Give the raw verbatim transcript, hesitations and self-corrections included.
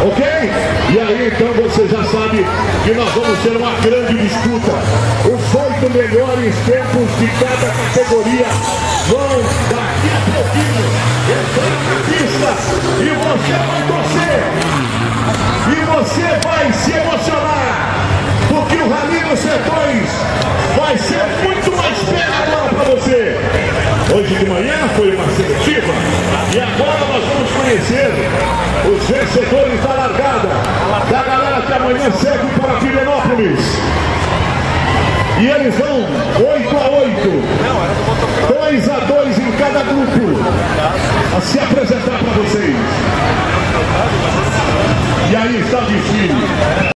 Ok? E aí então você já sabe que nós vamos ter uma grande disputa. Os oito melhores tempos de cada categoria vão daqui a pouquinho entrar na pista e você vai torcer. E você vai se emocionar, porque o Rally dos Sertões vai ser muito mais pegador para você. Hoje de manhã foi uma seletiva e agora nós vamos conhecer os vencedores da largada da galera que amanhã segue para Pirenópolis. E eles vão oito a oito, dois a dois em cada grupo, a se apresentar para vocês. E aí está o desfile.